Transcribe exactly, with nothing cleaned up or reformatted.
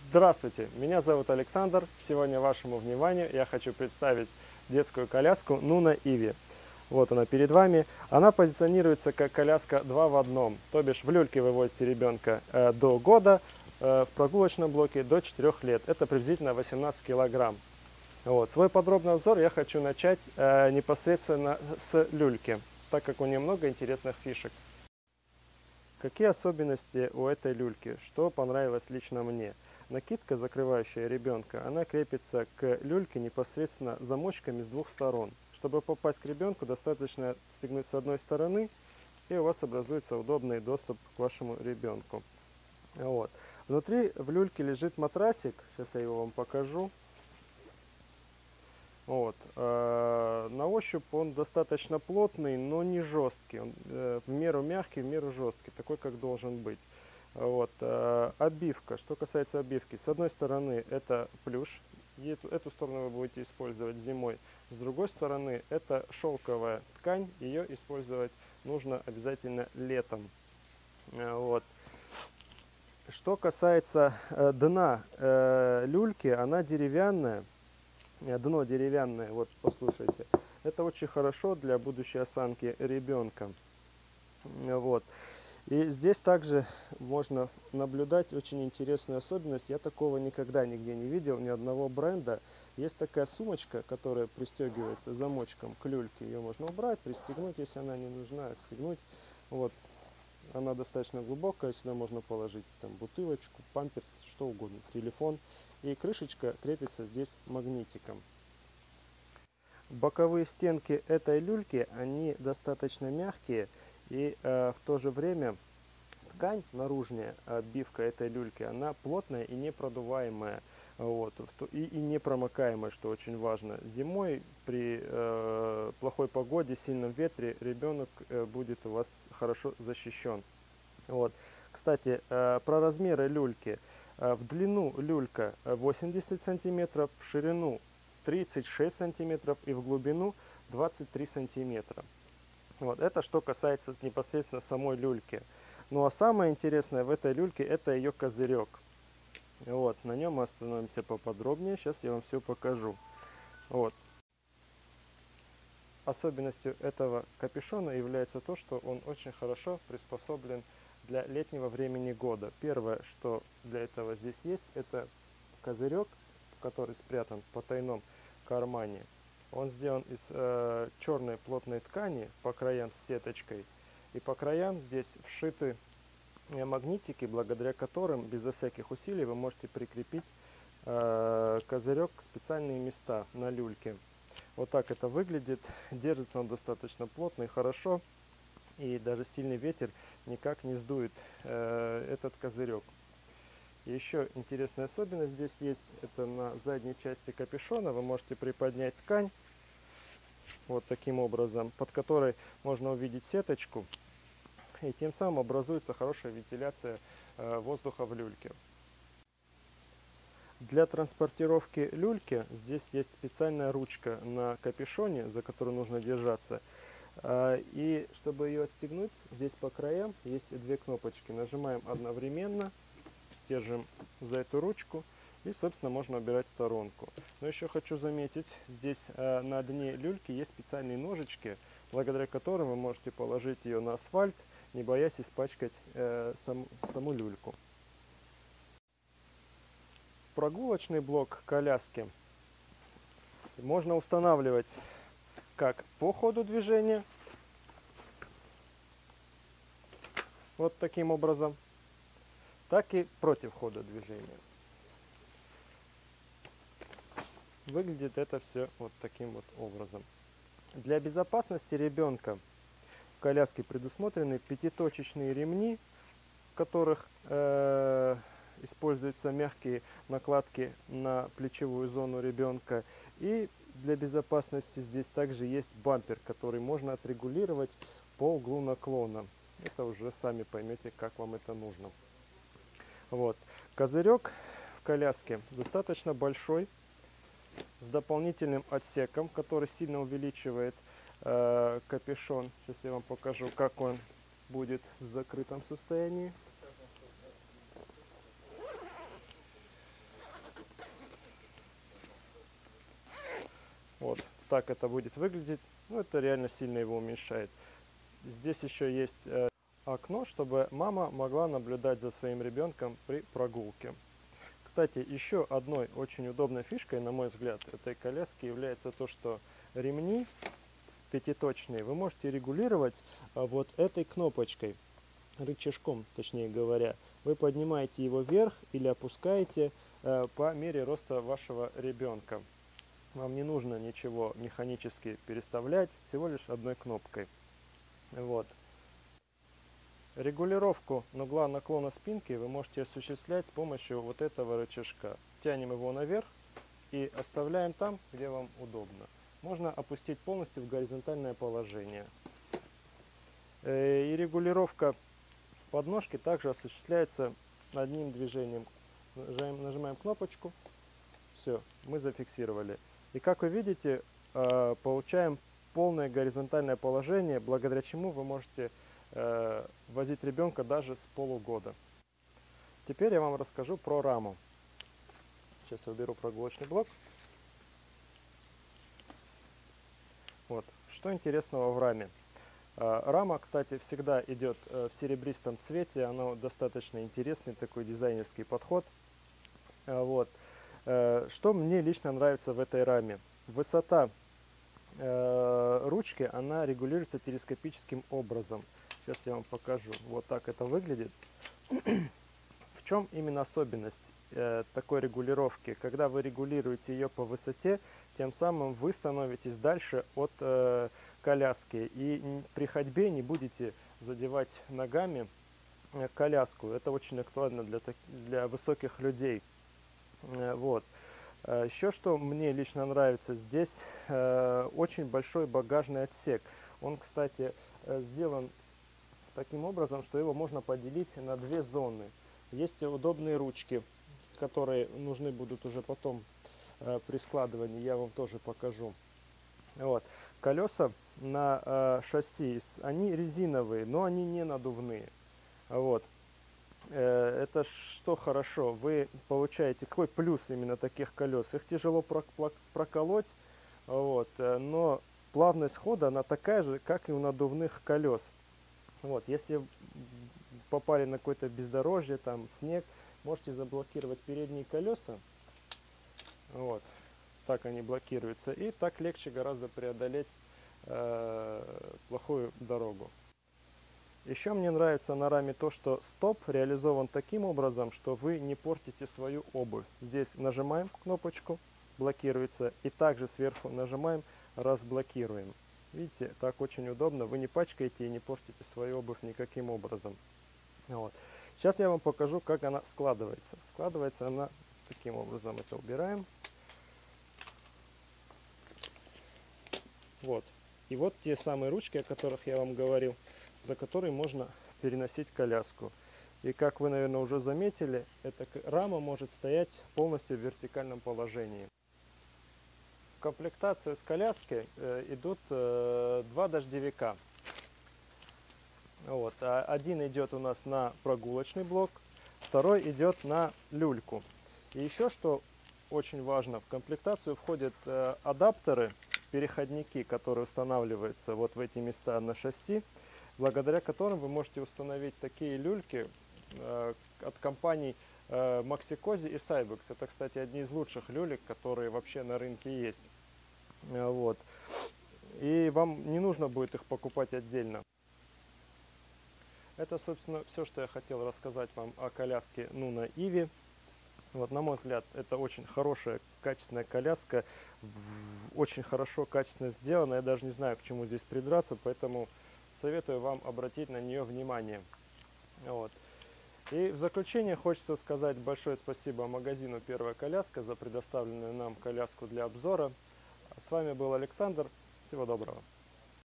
Здравствуйте, меня зовут Александр. Сегодня вашему вниманию я хочу представить детскую коляску Nuna Ivi. Вот она перед вами. Она позиционируется как коляска два в одном. То бишь в люльке вы возите ребенка э, до года, э, в прогулочном блоке до четырёх лет. Это приблизительно восемнадцать килограмм. Вот. Свой подробный обзор я хочу начать э, непосредственно с люльки, так как у нее много интересных фишек. Какие особенности у этой люльки? Что понравилось лично мне? Накидка, закрывающая ребенка, она крепится к люльке непосредственно замочками с двух сторон. Чтобы попасть к ребенку, достаточно стегнуть с одной стороны, и у вас образуется удобный доступ к вашему ребенку. Вот. Внутри в люльке лежит матрасик, сейчас я его вам покажу. Вот. Э, на ощупь он достаточно плотный, но не жесткий. Он э, в меру мягкий, в меру жесткий, такой, как должен быть. Вот. Э, обивка. Что касается обивки, с одной стороны это плюш, и эту, эту сторону вы будете использовать зимой. С другой стороны это шелковая ткань, ее использовать нужно обязательно летом. Э, вот. Что касается э, дна э, люльки, она деревянная. Дно деревянное, вот послушайте. Это очень хорошо для будущей осанки ребенка. Вот. И здесь также можно наблюдать очень интересную особенность. Я такого никогда нигде не видел, ни одного бренда. Есть такая сумочка, которая пристегивается замочком к люльке. Ее можно убрать, пристегнуть, если она не нужна, стегнуть. Вот. Она достаточно глубокая, сюда можно положить там бутылочку, памперс, что угодно, телефон. И крышечка крепится здесь магнитиком. Боковые стенки этой люльки, они достаточно мягкие, и э, в то же время ткань наружная, обивка этой люльки, она плотная и непродуваемая, вот, и, и непромокаемая, что очень важно. Зимой при э, плохой погоде, сильном ветре ребенок э, будет у вас хорошо защищен. Вот. Кстати, э, про размеры люльки. Э, в длину люлька восемьдесят сантиметров, в ширину тридцать шесть сантиметров и в глубину двадцать три сантиметра. Вот. Это что касается непосредственно самой люльки. Ну а самое интересное в этой люльке это ее козырек. Вот. На нем мы остановимся поподробнее. Сейчас я вам все покажу. Вот. Особенностью этого капюшона является то, что он очень хорошо приспособлен для летнего времени года. Первое, что для этого здесь есть, это козырек, который спрятан в потайном кармане. Он сделан из э, черной плотной ткани, по краям с сеточкой. И по краям здесь вшиты э, магнитики, благодаря которым безо всяких усилий вы можете прикрепить э, козырек к специальные места на люльке. Вот так это выглядит. Держится он достаточно плотно и хорошо. И даже сильный ветер никак не сдует э, этот козырек. Еще интересная особенность здесь есть. Это на задней части капюшона вы можете приподнять ткань. Вот таким образом. Под которой можно увидеть сеточку. И тем самым образуется хорошая вентиляция э, воздуха в люльке. Для транспортировки люльки здесь есть специальная ручка на капюшоне, за которую нужно держаться. И чтобы ее отстегнуть, здесь по краям есть две кнопочки. Нажимаем одновременно, держим за эту ручку и, собственно, можно убирать сторонку. Но еще хочу заметить, здесь на дне люльки есть специальные ножички, благодаря которым вы можете положить ее на асфальт, не боясь испачкать сам, саму люльку. Прогулочный блок коляски можно устанавливать как по ходу движения, вот таким образом, так и против хода движения. Выглядит это все вот таким вот образом. Для безопасности ребенка в коляске предусмотрены пятиточечные ремни, в которых э, используются мягкие накладки на плечевую зону ребенка. И для безопасности здесь также есть бампер, который можно отрегулировать по углу наклона. Это уже сами поймете, как вам это нужно. Вот. Козырек в коляске достаточно большой, с дополнительным отсеком, который сильно увеличивает э, капюшон. Сейчас я вам покажу, как он будет в закрытом состоянии. так это будет выглядеть, ну, это реально сильно его уменьшает. Здесь еще есть э, окно, чтобы мама могла наблюдать за своим ребенком при прогулке. Кстати, еще одной очень удобной фишкой, на мой взгляд, этой коляски является то, что ремни пятиточные вы можете регулировать а, вот этой кнопочкой, рычажком, точнее говоря. Вы поднимаете его вверх или опускаете э, по мере роста вашего ребенка. Вам не нужно ничего механически переставлять, всего лишь одной кнопкой. Вот. Регулировку угла наклона спинки вы можете осуществлять с помощью вот этого рычажка. Тянем его наверх и оставляем там, где вам удобно. Можно опустить полностью в горизонтальное положение. И регулировка подножки также осуществляется одним движением. Нажимаем, нажимаем кнопочку. Все, мы зафиксировали. И как вы видите, получаем полное горизонтальное положение, благодаря чему вы можете возить ребенка даже с полугода. Теперь я вам расскажу про раму. Сейчас я уберу прогулочный блок. Вот. Что интересного в раме? Рама, кстати, всегда идет в серебристом цвете, она достаточно интересный такой дизайнерский подход. Вот. Что мне лично нравится в этой раме? Высота ручки, она регулируется телескопическим образом. Сейчас я вам покажу. Вот так это выглядит. В чем именно особенность э, такой регулировки? Когда вы регулируете ее по высоте, тем самым вы становитесь дальше от э, коляски. И при ходьбе не будете задевать ногами э, коляску. Это очень актуально для, для высоких людей. Э, вот. Э, еще что мне лично нравится, здесь э, очень большой багажный отсек. Он, кстати, э, сделан таким образом, что его можно поделить на две зоны. Есть удобные ручки, которые нужны будут уже потом э, при складывании, я вам тоже покажу. Вот. Колеса на э, шасси, они резиновые, но они не надувные. Вот. Э, это что хорошо, вы получаете, какой плюс именно таких колес? Их тяжело проколоть, вот, но плавность хода она такая же, как и у надувных колес. Вот, если попали на какое-то бездорожье, там снег, можете заблокировать передние колеса. Вот, так они блокируются. И так легче гораздо преодолеть э, плохую дорогу. Еще мне нравится на раме то, что стоп реализован таким образом, что вы не портите свою обувь. Здесь нажимаем кнопочку, блокируется. И также сверху нажимаем, разблокируем. Видите, так очень удобно, вы не пачкаете и не портите свою обувь никаким образом. Вот. Сейчас я вам покажу, как она складывается. Складывается она таким образом, это убираем. Вот. И вот те самые ручки, о которых я вам говорил, за которые можно переносить коляску. И как вы, наверное, уже заметили, эта рама может стоять полностью в вертикальном положении. В комплектацию с коляской э, идут э, два дождевика. Вот. А один идет у нас на прогулочный блок, второй идет на люльку. И еще что очень важно, в комплектацию входят э, адаптеры, переходники, которые устанавливаются вот в эти места на шасси, благодаря которым вы можете установить такие люльки э, от компаний э, Maxi-Cosi и Cybex. Это, кстати, одни из лучших люлек, которые вообще на рынке есть. Э, вот. И вам не нужно будет их покупать отдельно. Это, собственно, все, что я хотел рассказать вам о коляске Nuna Eevee. Вот, на мой взгляд, это очень хорошая, качественная коляска, очень хорошо, качественно сделана. Я даже не знаю, к чему здесь придраться, поэтому советую вам обратить на нее внимание. Вот. И в заключение хочется сказать большое спасибо магазину «Первая коляска» за предоставленную нам коляску для обзора. С вами был Александр. Всего доброго.